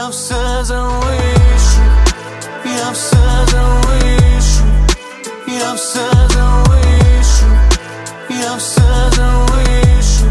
я все залишу, я все залишу, я все залишу, я все залишу.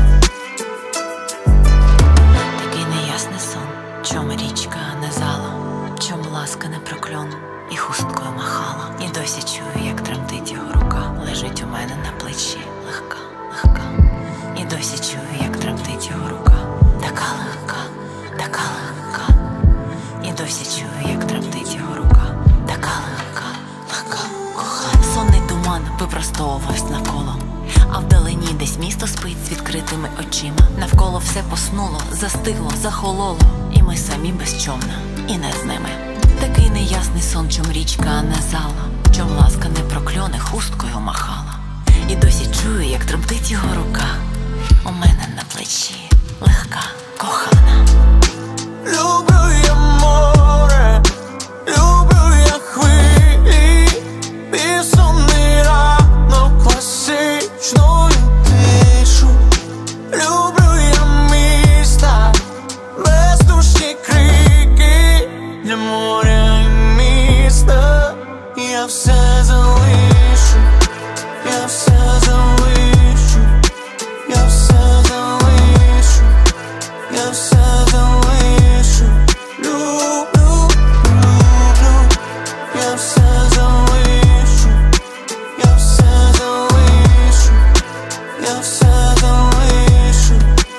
Такий неясний сон, чом річка не зала, чом ласка не прокльон і хусткою махала. І досі чую, як тремтить його рука, лежить у мене на плечі, легка, легка. І досі чую, як тремтить його рука, така легка, така легка. І досі чую, як тремтить його рука, така легка, легка, кохана. Сонний туман випростовувався навколо, а вдалині десь місто спить з відкритими очима. Навколо все поснуло, застигло, захололо, і ми самі без човна, і не з ними. Такий неясний сон, чом річка не зала, чом ласка не прокльоне хусткою махала. І досі чую, як тремтить його рука у мене на плечі, легка, кохана. Люблю я море, люблю я хвилі, безсонний ранок, класичною тишу. Люблю я міста, бездушні крики для моря і міста. Я все залишу, я все залишу, я все залишу, я все залишу. Люблю, люблю, я все залишу, я все залишу, я все залишу.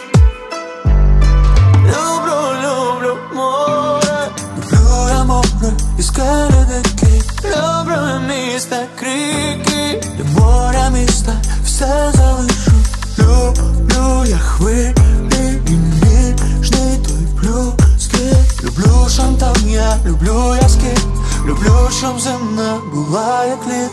Люблю, люблю море, люблю я море і скелі дикі. Люблю я міста, крики для моря, міста, все залишу. Люблю я хвилі і ніжний той плюскіт. Люблю шантан, я люблю я скіт. Люблю, щоб земна була як лід.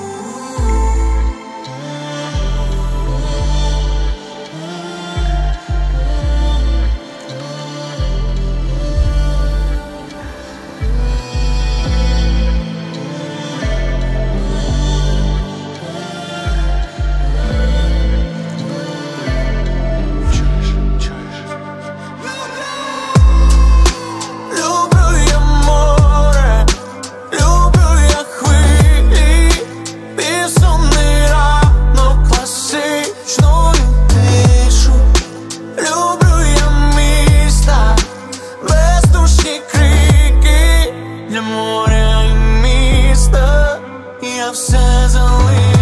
Для моря і міста я все залишу.